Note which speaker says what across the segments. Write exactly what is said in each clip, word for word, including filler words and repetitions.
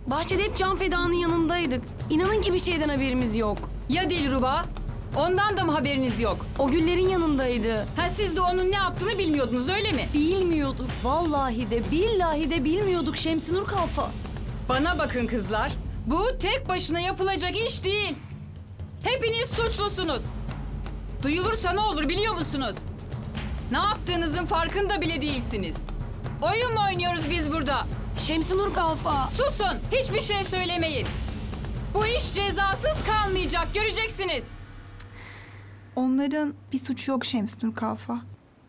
Speaker 1: Bahçede hep Can Feda'nın yanındaydık. İnanın ki bir şeyden haberimiz yok.
Speaker 2: Ya Dilruba? Ondan da mı haberiniz yok?
Speaker 1: O Güller'in yanındaydı.
Speaker 2: Ha siz de onun ne yaptığını bilmiyordunuz öyle mi?
Speaker 1: Bilmiyorduk. Vallahi de billahi de bilmiyorduk Şemsinur Kalfa.
Speaker 2: Bana bakın kızlar. Bu tek başına yapılacak iş değil. Hepiniz suçlusunuz. Duyulursa ne olur biliyor musunuz? Ne yaptığınızın farkında bile değilsiniz. Oyun mu oynuyoruz biz burada?
Speaker 1: Şemsinur Kalfa.
Speaker 2: Susun, hiçbir şey söylemeyin. Bu iş cezasız kalmayacak, göreceksiniz.
Speaker 3: Onların bir suçu yok Şemsinur Kalfa.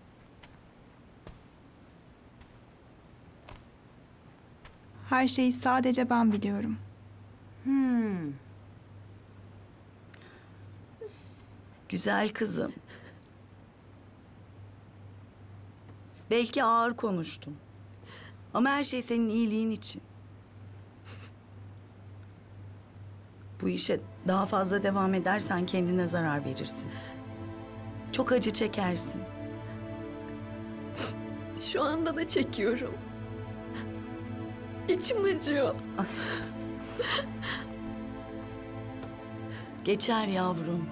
Speaker 3: Her şeyi sadece ben biliyorum.
Speaker 2: Hmm.
Speaker 4: Güzel kızım. Belki ağır konuştum. Ama her şey senin iyiliğin için. Bu işe daha fazla devam edersen kendine zarar verirsin. Çok acı çekersin.
Speaker 5: Şu anda da çekiyorum. İçim acıyor.
Speaker 4: Ay. Geçer yavrum.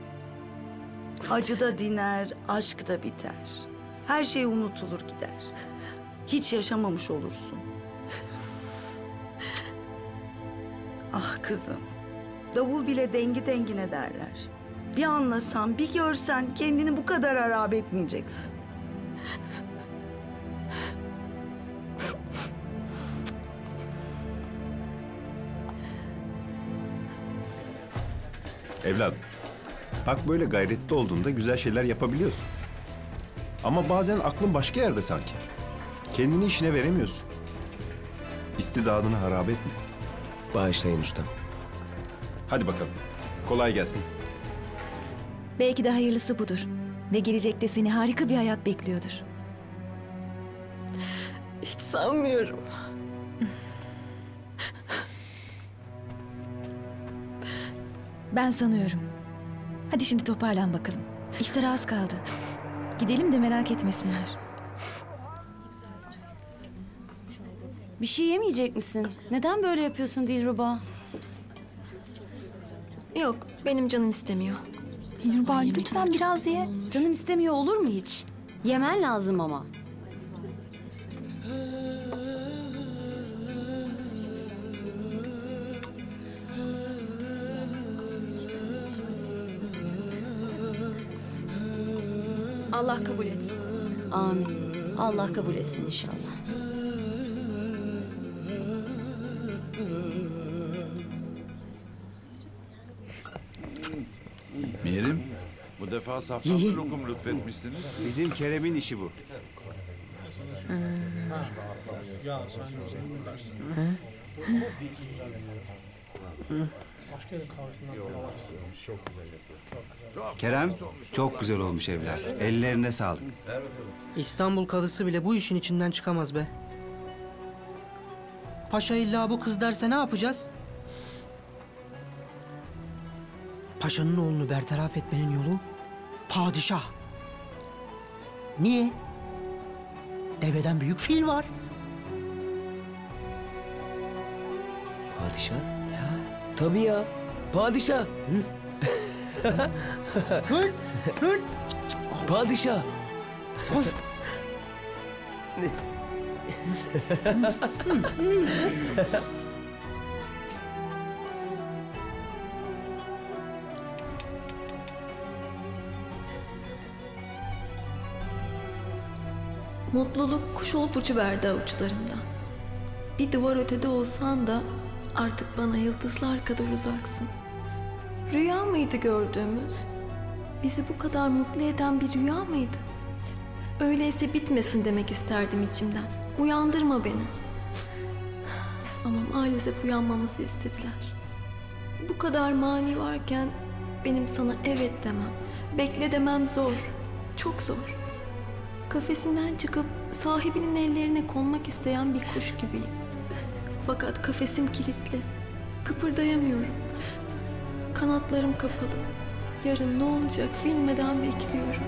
Speaker 4: Acı da diner, aşk da biter. Her şey unutulur gider. Hiç yaşamamış olursun. Ah kızım. Davul bile dengi dengine derler. Bir anlasan, bir görsen kendini bu kadar harap etmeyeceksin.
Speaker 6: Evladım, bak böyle gayretli olduğunda güzel şeyler yapabiliyorsun. Ama bazen aklın başka yerde sanki. Kendini işine veremiyorsun. İstidadını harap etme.
Speaker 7: Bağışlayın ustam.
Speaker 6: Hadi bakalım, kolay gelsin.
Speaker 8: Belki de hayırlısı budur. Ve gelecekte seni harika bir hayat bekliyordur.
Speaker 5: Hiç sanmıyorum.
Speaker 8: Ben sanıyorum. Hadi şimdi toparlan bakalım. İftara az kaldı. Gidelim de merak etmesinler.
Speaker 1: Bir şey yemeyecek misin? Neden böyle yapıyorsun Dilruba?
Speaker 5: Yok, benim canım istemiyor.
Speaker 3: Dilruba lütfen biraz ye.
Speaker 1: Canım istemiyor olur mu hiç? Yemen lazım ama.
Speaker 5: Allah kabul etsin.
Speaker 1: Amin. Allah kabul etsin inşallah.
Speaker 9: Mirim, bu defa safranlı lokum lütfetmişsiniz.
Speaker 7: Bizim Kerem'in işi bu. Kerem, çok güzel olmuş evler. Ellerine sağlık.
Speaker 10: İstanbul kadısı bile bu işin içinden çıkamaz be. Paşa illa bu kız derse ne yapacağız? Paşanın oğlunu bertaraf etmenin yolu padişah. Niye? Deveden büyük fil var.
Speaker 7: Padişah? Ya. Tabii ya. Padişah. Padişah.
Speaker 5: Mutluluk kuş olup uçuverdi avuçlarımdan. Bir duvar ötede olsan da artık bana yıldızlar kadar uzaksın. Rüya mıydı gördüğümüz? Bizi bu kadar mutlu eden bir rüya mıydı? Öyleyse bitmesin demek isterdim içimden. Uyandırma beni. Ama maalesef uyanmamızı istediler. Bu kadar mani varken benim sana evet demem, bekle demem zor. Çok zor. Kafesinden çıkıp sahibinin ellerine konmak isteyen bir kuş gibiyim. Fakat kafesim kilitli. Kıpırdayamıyorum. Kanatlarım kapalı. Yarın ne olacak bilmeden bekliyorum.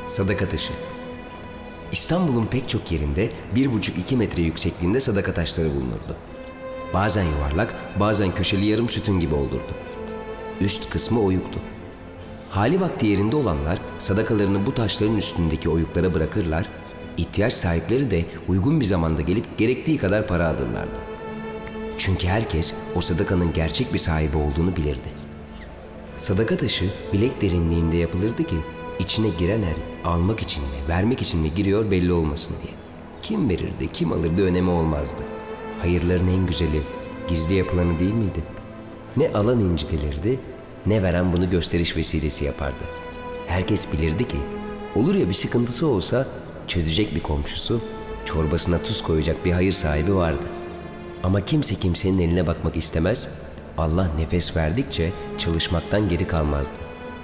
Speaker 11: Sadaka taşı. İstanbul'un pek çok yerinde bir buçuk iki metre yüksekliğinde sadaka taşları bulunurdu. Bazen yuvarlak, bazen köşeli yarım sütun gibi olurdu. Üst kısmı oyuktu. Hali vakti yerinde olanlar sadakalarını bu taşların üstündeki oyuklara bırakırlar, ihtiyaç sahipleri de uygun bir zamanda gelip gerektiği kadar para alırlardı. Çünkü herkes o sadakanın gerçek bir sahibi olduğunu bilirdi. Sadaka taşı bilek derinliğinde yapılırdı ki içine giren el almak için mi, vermek için mi giriyor belli olmasın diye. Kim verirdi, kim alırdı önemi olmazdı. Hayırların en güzeli gizli yapılanı değil miydi? Ne alan incitilirdi, ne veren bunu gösteriş vesilesi yapardı. Herkes bilirdi ki olur ya bir sıkıntısı olsa çözecek bir komşusu, çorbasına tuz koyacak bir hayır sahibi vardı. Ama kimse kimsenin eline bakmak istemez, Allah nefes verdikçe çalışmaktan geri kalmazdı.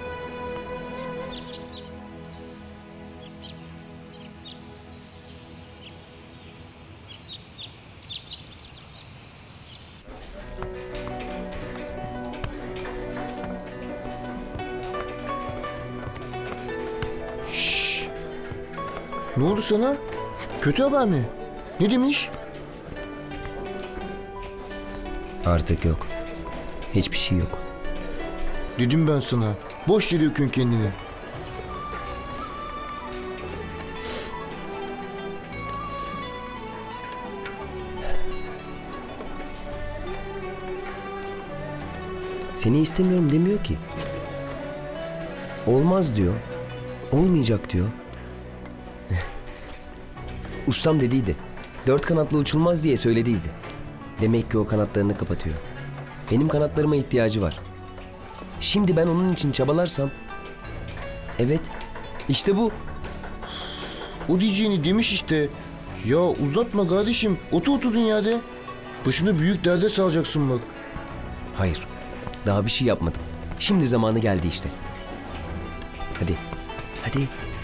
Speaker 12: Ne oldu sana? Kötü haber mi? Ne demiş?
Speaker 11: Artık yok. Hiçbir şey yok.
Speaker 12: Dedim ben sana. Boş yere dökün kendini.
Speaker 11: Seni istemiyorum demiyor ki. Olmaz diyor. Olmayacak diyor. Ustam dediydi. Dört kanatlı uçulmaz diye söylediydi. Demek ki o kanatlarını kapatıyor. Benim kanatlarıma ihtiyacı var. Şimdi ben onun için çabalarsam... Evet, işte bu.
Speaker 12: O diyeceğini demiş işte. Ya uzatma kardeşim. Otur otur dünyada. Başını büyük derde salacaksın bak.
Speaker 11: Hayır, daha bir şey yapmadım. Şimdi zamanı geldi işte. Hadi, hadi.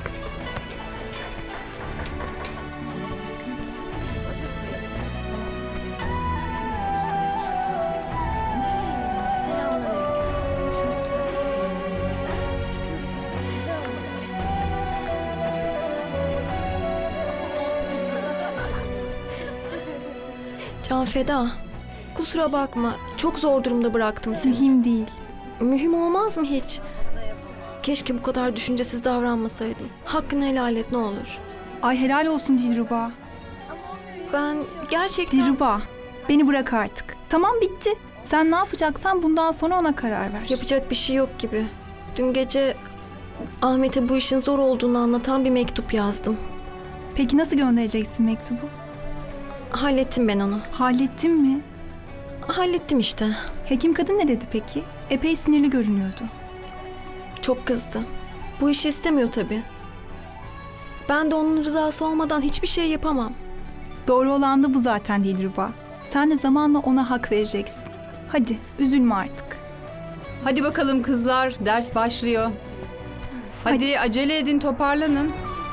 Speaker 5: Can Feda, kusura bakma. Çok zor durumda bıraktım seni.
Speaker 3: Mühim değil.
Speaker 5: Mühim olmaz mı hiç? Keşke bu kadar düşüncesiz davranmasaydım. Hakkını helal et ne olur.
Speaker 3: Ay helal olsun Dilruba.
Speaker 5: Ben gerçekten...
Speaker 3: Dilruba, beni bırak artık. Tamam bitti. Sen ne yapacaksan bundan sonra ona karar ver.
Speaker 5: Yapacak bir şey yok gibi. Dün gece Ahmet'e bu işin zor olduğunu anlatan bir mektup yazdım.
Speaker 3: Peki nasıl göndereceksin mektubu?
Speaker 5: Hallettim ben onu.
Speaker 3: Hallettin mi?
Speaker 5: Hallettim işte.
Speaker 3: Hekim kadın ne dedi peki? Epey sinirli görünüyordu.
Speaker 5: Çok kızdı. Bu işi istemiyor tabii. Ben de onun rızası olmadan hiçbir şey yapamam.
Speaker 3: Doğru olan da bu zaten Dilruba. Sen de zamanla ona hak vereceksin. Hadi üzülme artık.
Speaker 2: Hadi bakalım kızlar, ders başlıyor. Hadi, Hadi. acele edin, toparlanın.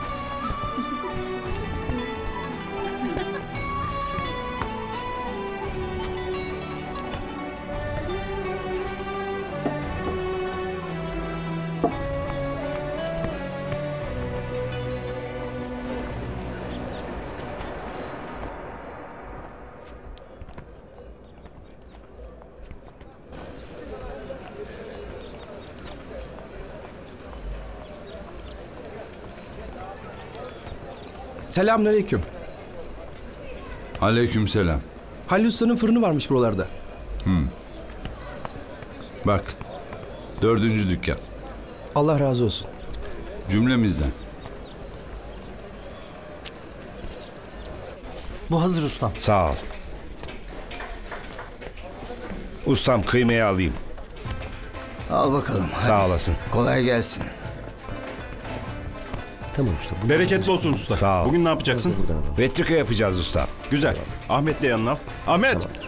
Speaker 13: Selamünaleyküm.
Speaker 9: Aleykümselam.
Speaker 13: Halil Usta'nın fırını varmış buralarda.
Speaker 9: Hmm. Bak, dördüncü dükkan.
Speaker 13: Allah razı olsun.
Speaker 9: Cümlemizden.
Speaker 13: Bu hazır ustam.
Speaker 14: Sağ ol. Ustam kıymayı alayım.
Speaker 7: Al bakalım.
Speaker 14: Sağ
Speaker 7: hadi.
Speaker 14: olasın.
Speaker 7: Kolay gelsin.
Speaker 11: Tamam usta.
Speaker 6: Bereketli olsun usta.
Speaker 14: Sağ ol.
Speaker 6: Bugün ne yapacaksın?
Speaker 14: Vetrika yapacağız usta.
Speaker 6: Güzel. Ahmet'le yanına al. Ahmet!
Speaker 11: Tamamdır.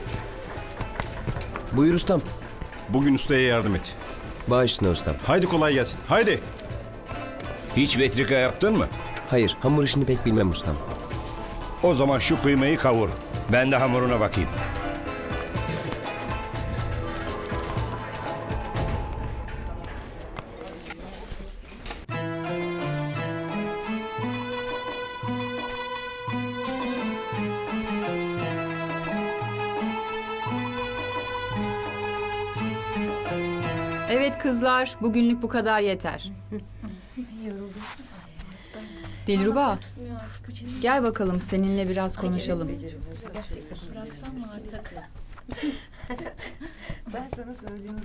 Speaker 11: Buyur ustam.
Speaker 6: Bugün ustaya yardım et.
Speaker 11: Baş üstüne ustam.
Speaker 6: Haydi kolay gelsin. Haydi.
Speaker 14: Hiç vetrika yaptın mı?
Speaker 11: Hayır, hamur işini pek bilmem ustam.
Speaker 14: O zaman şu kıymayı kavur. Ben de hamuruna bakayım.
Speaker 2: Evet kızlar, bugünlük bu kadar yeter. Dilruba, gel bakalım seninle biraz konuşalım.
Speaker 15: Bıraksam mı artık? Ben sana söylüyorum.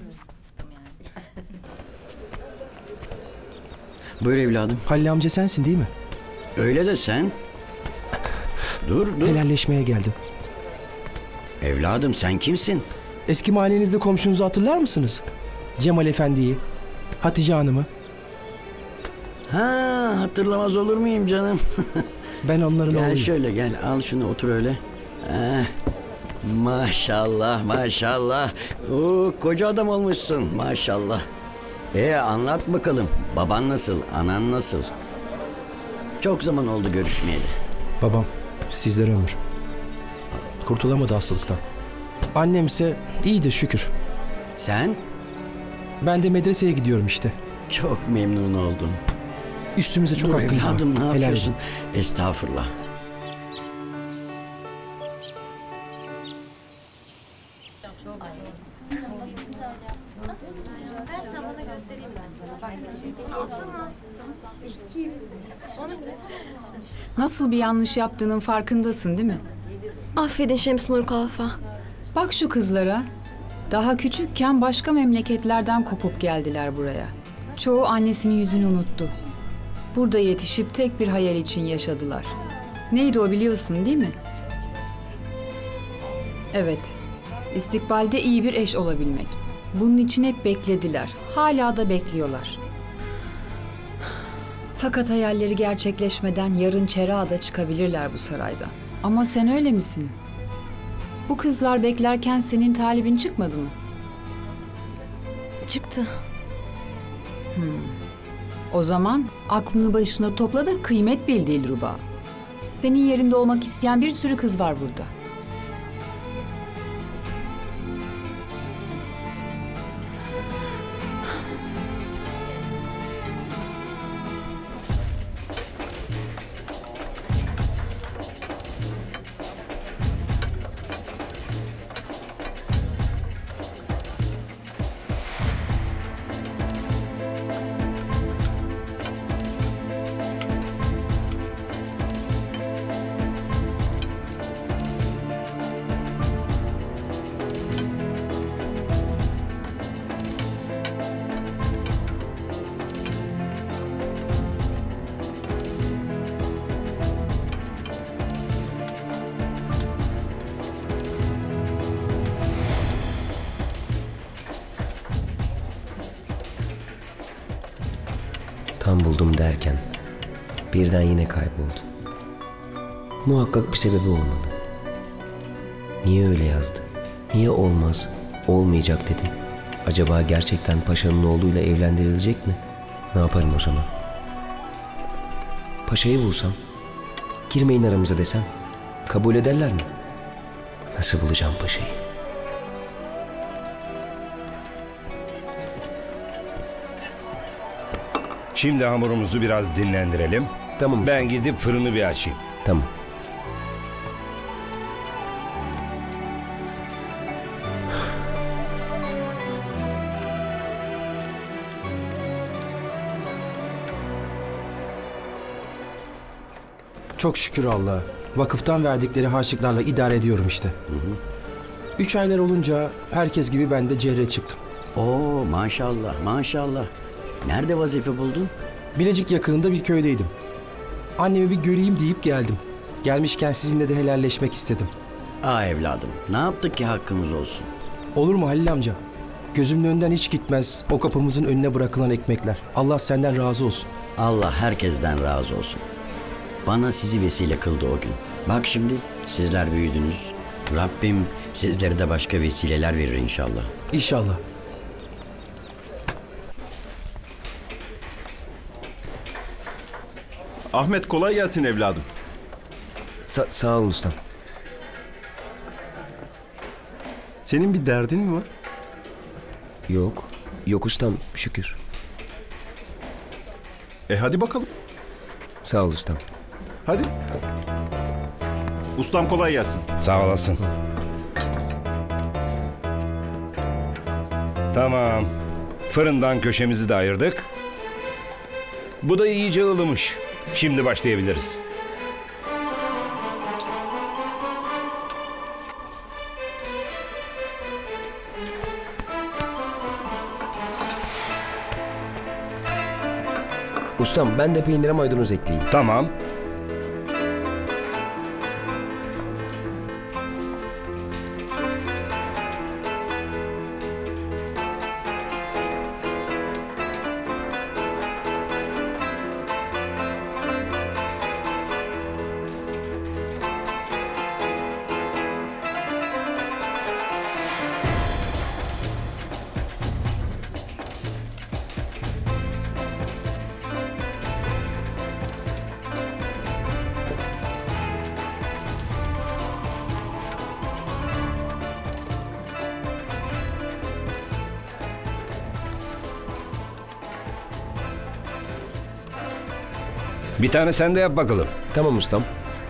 Speaker 16: Buyur evladım.
Speaker 13: Halil amca sensin değil mi?
Speaker 16: Öyle de sen. Dur dur.
Speaker 13: Helalleşmeye geldim.
Speaker 16: Evladım sen kimsin?
Speaker 13: Eski mahallenizde komşunuzu hatırlar mısınız? Cemal Efendi'yi, Hatice Hanım'ı.
Speaker 16: Ha, hatırlamaz olur muyum canım?
Speaker 13: Ben onların
Speaker 16: gel
Speaker 13: oğluyum.
Speaker 16: Gel şöyle gel, al şunu otur öyle. Eh, maşallah maşallah. Oo, koca adam olmuşsun maşallah. E anlat bakalım, baban nasıl, anan nasıl? Çok zaman oldu görüşmeyeli.
Speaker 13: Babam sizlere ömür. Kurtulamadı hastalıktan. Annem ise iyidir şükür.
Speaker 16: Sen?
Speaker 13: Ben de medreseye gidiyorum işte.
Speaker 16: Çok memnun oldum.
Speaker 13: Üstümüze çok
Speaker 16: Dur
Speaker 13: hakkınız var.
Speaker 16: evladım, ne
Speaker 13: Helal
Speaker 16: yapıyorsun?
Speaker 13: edin.
Speaker 16: Estağfurullah.
Speaker 2: Nasıl bir yanlış yaptığının farkındasın değil mi?
Speaker 5: Affedin Şemsnur Kalfa.
Speaker 2: Bak şu kızlara. Daha küçükken başka memleketlerden kopup geldiler buraya. Çoğu annesinin yüzünü unuttu. Burada yetişip tek bir hayal için yaşadılar. Neydi o biliyorsun değil mi? Evet. İstikbalde iyi bir eş olabilmek. Bunun için hep beklediler. Hala da bekliyorlar. Fakat hayalleri gerçekleşmeden yarın çerağa çıkabilirler bu sarayda. Ama sen öyle misin? Bu kızlar beklerken senin talibin çıkmadı mı?
Speaker 5: Çıktı.
Speaker 2: Hmm. O zaman aklını başına topla da kıymet bil Dilruba. Senin yerinde olmak isteyen bir sürü kız var burada.
Speaker 11: Tam buldum derken birden yine kayboldu. Muhakkak bir sebebi olmalı. Niye öyle yazdı? Niye olmaz, olmayacak dedi? Acaba gerçekten paşanın oğluyla evlendirilecek mi? Ne yaparım o zaman? Paşayı bulsam, girmeyin aramıza desem, kabul ederler mi? Nasıl bulacağım paşayı?
Speaker 14: Şimdi hamurumuzu biraz dinlendirelim.
Speaker 11: Tamam.
Speaker 14: Ben gidip fırını bir açayım.
Speaker 11: Tamam.
Speaker 13: Çok şükür Allah'a. Vakıftan verdikleri harçlıklarla idare ediyorum işte.
Speaker 16: Hı hı.
Speaker 13: Üç aylar olunca herkes gibi ben de cerre çıktım.
Speaker 16: Oo maşallah maşallah. Nerede vazife buldun?
Speaker 13: Bilecik yakınında bir köydeydim. Annemi bir göreyim deyip geldim. Gelmişken sizinle de helalleşmek istedim.
Speaker 16: Aa evladım, ne yaptık ki hakkımız olsun?
Speaker 13: Olur mu Halil amca? Gözümün önünden hiç gitmez o kapımızın önüne bırakılan ekmekler. Allah senden razı olsun.
Speaker 16: Allah herkesten razı olsun. Bana sizi vesile kıldı o gün. Bak şimdi sizler büyüdünüz. Rabbim sizlere de başka vesileler verir inşallah.
Speaker 13: İnşallah.
Speaker 6: Ahmet kolay gelsin evladım.
Speaker 11: Sa sağ olun ustam.
Speaker 6: Senin bir derdin mi var?
Speaker 11: Yok. Yok ustam şükür.
Speaker 6: E hadi bakalım.
Speaker 11: Sağ ol ustam.
Speaker 6: Hadi. Ustam kolay gelsin.
Speaker 14: Sağ olasın.
Speaker 6: Tamam.
Speaker 14: Fırından köşemizi de ayırdık. Bu da iyice ılımış. Şimdi başlayabiliriz.
Speaker 11: Ustam ben de peynire maydanoz ekleyeyim.
Speaker 14: Tamam. Bir tane sen de yap bakalım.
Speaker 11: Tamam ustam.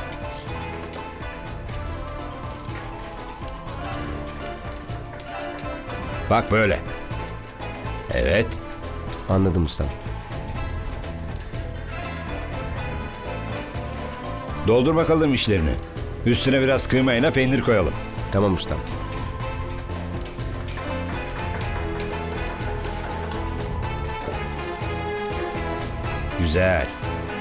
Speaker 14: Bak böyle. Evet.
Speaker 11: Anladım ustam.
Speaker 14: Doldur bakalım işlerini. Üstüne biraz kıymayla peynir koyalım.
Speaker 11: Tamam ustam.
Speaker 14: Güzel.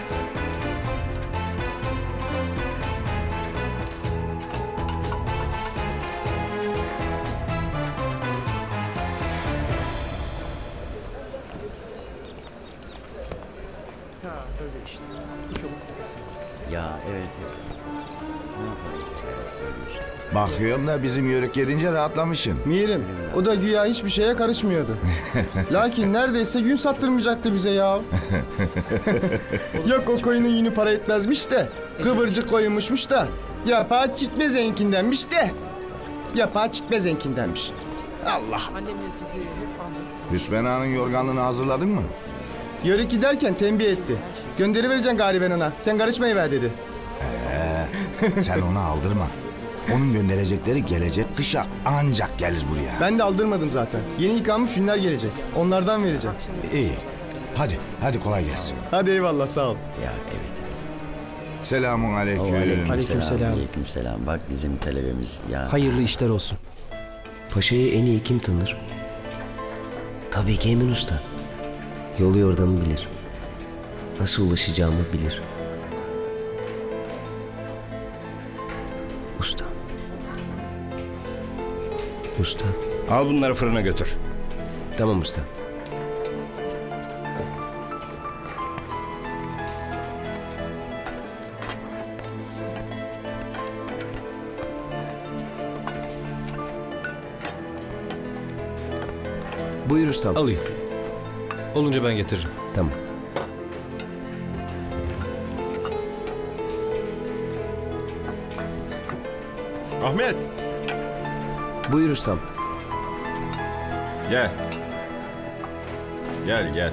Speaker 16: Ya evet.
Speaker 17: Bakıyorum da bizim yörük yedince rahatlamışsın.
Speaker 12: Mirim, o da güya hiçbir şeye karışmıyordu. Lakin neredeyse yün sattırmayacaktı bize ya. Yok o koyunun yünü para etmezmiş de, kıvırcık koyunmuşmuş da, yapağı çıkmaz enkindenmiş de, yapağı çıkmaz enkindenmiş. Allah!
Speaker 17: Hüsmen Ağa'nın yorganlığını hazırladın mı?
Speaker 12: Yörük giderken tembih etti. Gönderivereceksin gari ben ona, sen karışmayıver dedi.
Speaker 17: Ee, sen onu aldırma. Onun gönderecekleri gelecek kışa ancak gelir buraya.
Speaker 12: Ben de aldırmadım zaten. Yeni yıkanmış yünler gelecek. Onlardan vereceğim.
Speaker 17: İyi. Hadi, hadi kolay gelsin.
Speaker 12: Hadi eyvallah, sağ ol.
Speaker 16: Ya evet.
Speaker 17: Selamun aleyküm.
Speaker 16: Aleykümselam. Aleykümselam. Bak bizim talebemiz ya.
Speaker 13: Hayırlı işler olsun.
Speaker 11: Paşa'yı en iyi kim tanır? Tabii ki Emin Usta. Yolu yordamı bilir. Nasıl ulaşacağımı bilir. Usta. Usta.
Speaker 14: Al bunları fırına götür.
Speaker 11: Tamam usta. Buyur ustam.
Speaker 13: Alayım. Olunca ben getiririm.
Speaker 11: Tamam.
Speaker 6: Ahmet.
Speaker 11: Buyur ustam.
Speaker 6: Gel. Gel gel.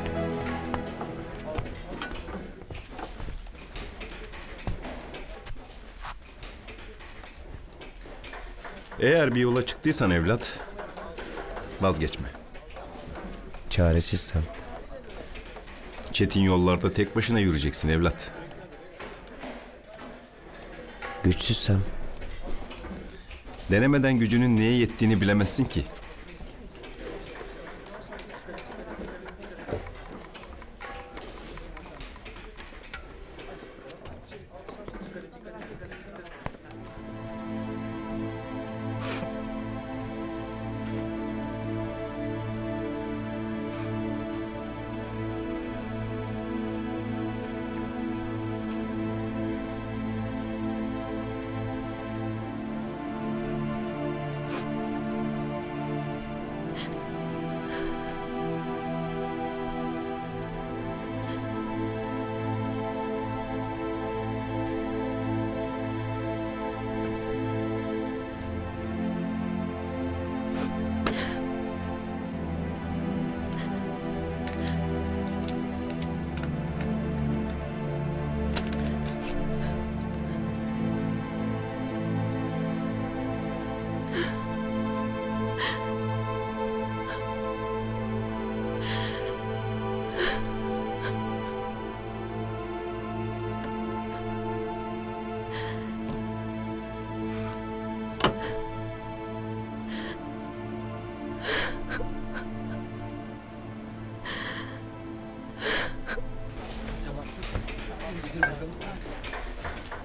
Speaker 6: Eğer bir yola çıktıysan evlat, vazgeçme.
Speaker 11: Çaresizsem.
Speaker 6: Çetin yollarda tek başına yürüyeceksin evlat.
Speaker 11: Güçsüzsem.
Speaker 6: Denemeden gücünün neye yettiğini bilemezsin ki.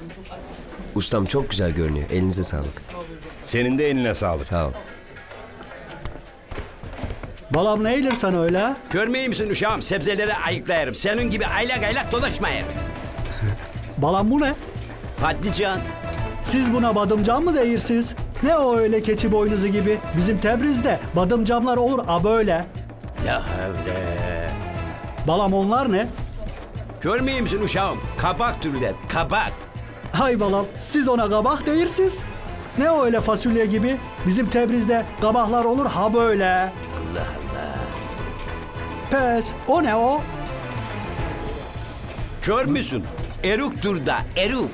Speaker 11: Ustam çok güzel görünüyor. Elinize sağlık.
Speaker 14: Senin de eline sağlık.
Speaker 11: Sağ ol.
Speaker 18: Balam ne eğilir sana öyle?
Speaker 16: Görmeyeyim misin uşağım? Sebzeleri ayıklayarım. Senin gibi aylak aylak dolaşmayayım.
Speaker 18: Balam bu ne?
Speaker 16: Patlıcan.
Speaker 18: Siz buna badımcam mı değirsiniz? Ne o öyle keçi boynuzu gibi? Bizim Tebriz'de badımcamlar olur a böyle.
Speaker 16: La havle.
Speaker 18: Balam onlar ne?
Speaker 16: Görmeyeyim misin uşağım? Kabak türler, kabak.
Speaker 18: Hay balam siz ona kabak değirsiniz. Ne o öyle fasulye gibi? Bizim Tebriz'de kabaklar olur ha böyle.
Speaker 16: Allah Allah.
Speaker 18: Pes o ne o?
Speaker 16: Kör müsün? Eruktur da, eruk.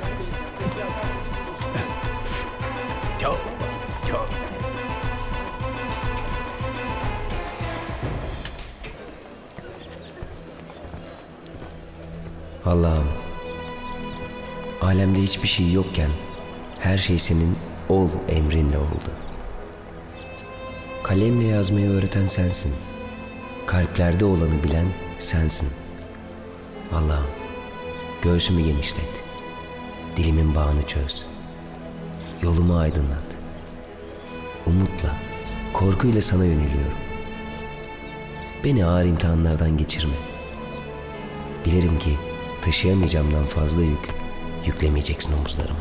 Speaker 16: Çok, çok.
Speaker 11: Allah'ım, alemde hiçbir şey yokken her şey senin ol emrinle oldu. Kalemle yazmayı öğreten sensin. Kalplerde olanı bilen sensin. Allah'ım, göğsümü genişlet. Dilimin bağını çöz. Yolumu aydınlat. Umutla, korkuyla sana yöneliyorum. Beni ağır imtihanlardan geçirme. Bilirim ki taşıyamayacağımdan fazla yük yüklemeyeceksin omuzlarıma.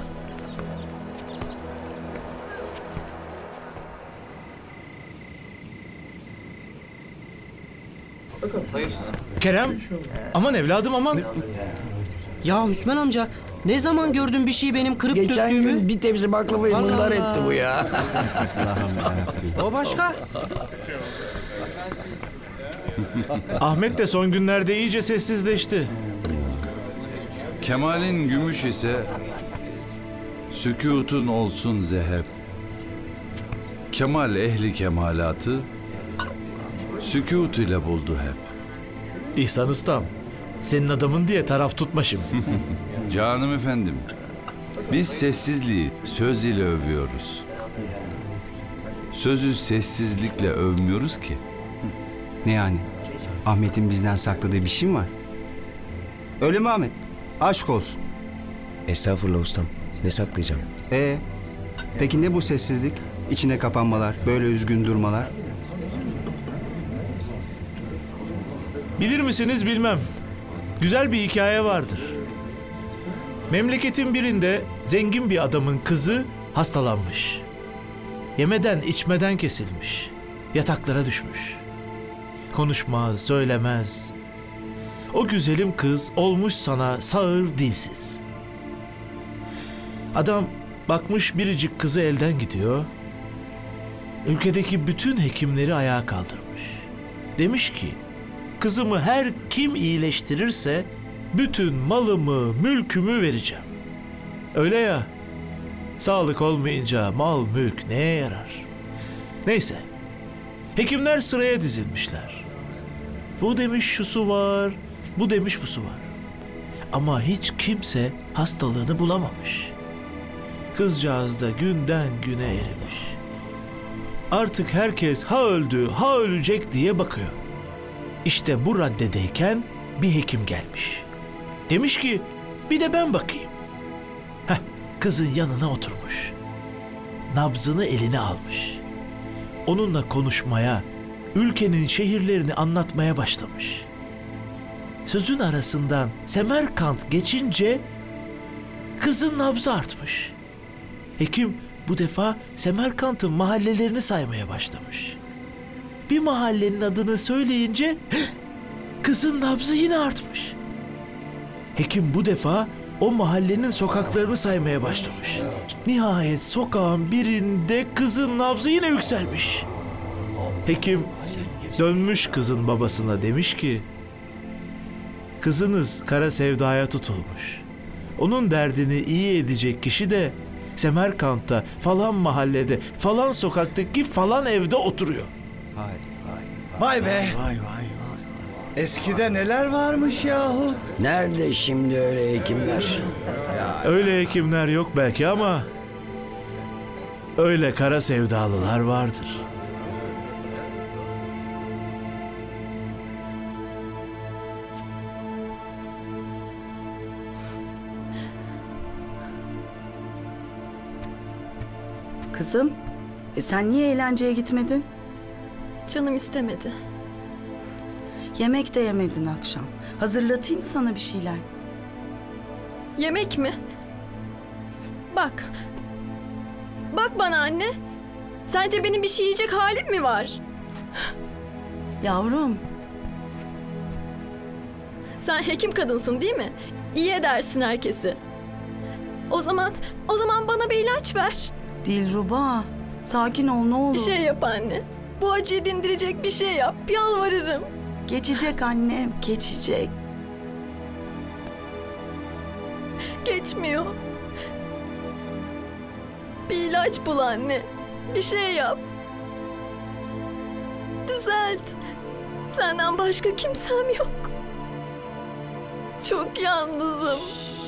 Speaker 13: Kerem, aman evladım aman.
Speaker 10: Ya Hüsmen amca, ne zaman gördün bir şeyi benim kırıp
Speaker 16: Geçen
Speaker 10: döktüğümü?
Speaker 16: gün bir tepsi baklavayı mundar etti bu ya.
Speaker 10: O başka.
Speaker 13: Ahmet de son günlerde iyice sessizleşti.
Speaker 9: Kemal'in gümüş ise sükûtun olsun zehep. Kemal ehli kemalatı sükût ile buldu hep.
Speaker 13: İhsan ustam, senin adamın diye taraf tutma şimdi.
Speaker 9: Canım efendim, biz sessizliği söz ile övüyoruz. Sözü sessizlikle övmüyoruz ki.
Speaker 7: Ne yani? Ahmet'in bizden sakladığı bir şey mi var? Öyle mi Ahmet? Aşk olsun.
Speaker 11: Estağfurullah ustam. Ne saklayacağım?
Speaker 7: Ee, peki ne bu sessizlik? İçine kapanmalar, böyle üzgün durmalar?
Speaker 13: Bilir misiniz bilmem. Güzel bir hikaye vardır. Memleketin birinde zengin bir adamın kızı hastalanmış. Yemeden içmeden kesilmiş. Yataklara düşmüş. Konuşmaz, söylemez. O güzelim kız olmuş sana sağır dilsiz. Adam bakmış biricik kızı elden gidiyor. Ülkedeki bütün hekimleri ayağa kaldırmış. Demiş ki, kızımı her kim iyileştirirse bütün malımı, mülkümü vereceğim. Öyle ya, sağlık olmayınca mal, mülk neye yarar? Neyse, hekimler sıraya dizilmişler. Bu demiş şusu var, bu demiş busu var. Ama hiç kimse hastalığını bulamamış. Kızcağız da günden güne erimiş. Artık herkes ha öldü, ha ölecek diye bakıyor. İşte bu raddedeyken bir hekim gelmiş. Demiş ki, bir de ben bakayım. Heh, kızın yanına oturmuş. Nabzını eline almış. Onunla konuşmaya, ülkenin şehirlerini anlatmaya başlamış. Sözün arasından Semerkant geçince kızın nabzı artmış. Hekim bu defa Semerkant'ın mahallelerini saymaya başlamış. Bir mahallenin adını söyleyince kızın nabzı yine artmış. Hekim bu defa o mahallenin sokaklarını saymaya başlamış. Nihayet sokağın birinde kızın nabzı yine yükselmiş. Hekim dönmüş kızın babasına, demiş ki, kızınız kara sevdaya tutulmuş. Onun derdini iyi edecek kişi de Semerkant'ta falan mahallede falan sokaktaki falan evde oturuyor.
Speaker 19: Vay be. Vay vay vay. Eskide neler varmış yahu.
Speaker 16: Nerede şimdi öyle hekimler?
Speaker 13: Öyle hekimler yok belki ama öyle kara sevdalılar vardır.
Speaker 4: Kızım, e sen niye eğlenceye gitmedin?
Speaker 5: Canım istemedi.
Speaker 4: Yemek de yemedin akşam. Hazırlatayım mı sana bir şeyler?
Speaker 5: Yemek mi? Bak. Bak bana anne. Sence benim bir şey yiyecek halim mi var?
Speaker 4: Yavrum.
Speaker 5: Sen hekim kadınsın değil mi? İyi edersin herkesi. O zaman, o zaman bana bir ilaç ver.
Speaker 4: Dilruba, sakin ol ne olur.
Speaker 5: Bir şey yap anne. Bu acıyı dindirecek bir şey yap. Yalvarırım.
Speaker 4: Geçecek annem, geçecek.
Speaker 5: Geçmiyor. Bir ilaç bul anne. Bir şey yap. Düzelt. Senden başka kimsem yok. Çok yalnızım.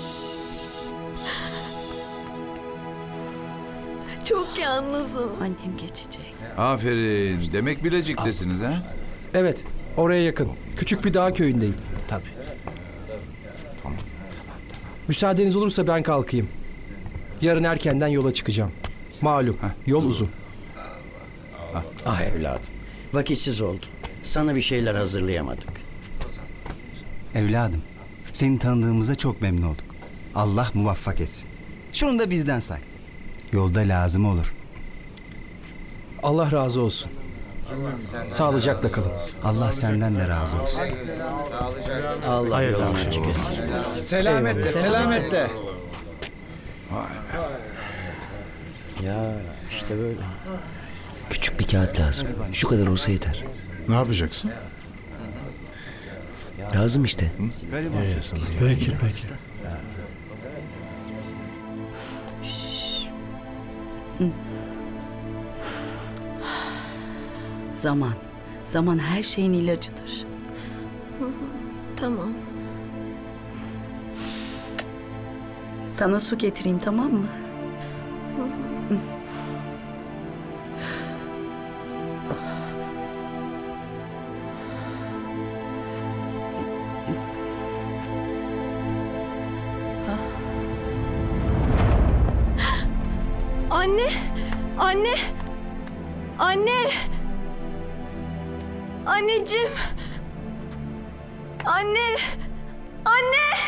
Speaker 5: Çok yalnızım.
Speaker 4: Annem geçecek.
Speaker 20: Aferin. Demek Bilecik'tesiniz ha?
Speaker 21: Evet, oraya yakın. Küçük bir dağ köyündeyim.
Speaker 13: Tabii.
Speaker 21: Müsaadeniz olursa ben kalkayım. Yarın erkenden yola çıkacağım. Malum, yol uzun.
Speaker 16: Ah evladım, vakitsiz oldu. Sana bir şeyler hazırlayamadık.
Speaker 7: Evladım, seni tanıdığımıza çok memnun olduk. Allah muvaffak etsin. Şunu da bizden say. Yolda lazım olur.
Speaker 21: Allah razı olsun. Sağlıcakla kalın.
Speaker 7: Allah senden de razı olsun.
Speaker 16: Allah yolunu açık etsin.
Speaker 19: Selametle, selametle.
Speaker 16: Ya işte böyle.
Speaker 11: Küçük bir kağıt lazım. Şu kadar olsa yeter.
Speaker 17: Ne yapacaksın?
Speaker 11: Lazım işte.
Speaker 18: Peki, peki.
Speaker 4: Zaman. Zaman her şeyin ilacıdır.
Speaker 5: Tamam.
Speaker 4: Sana su getireyim tamam mı?
Speaker 5: Anne! Anne! Anne! Anneciğim! Anne! Anne!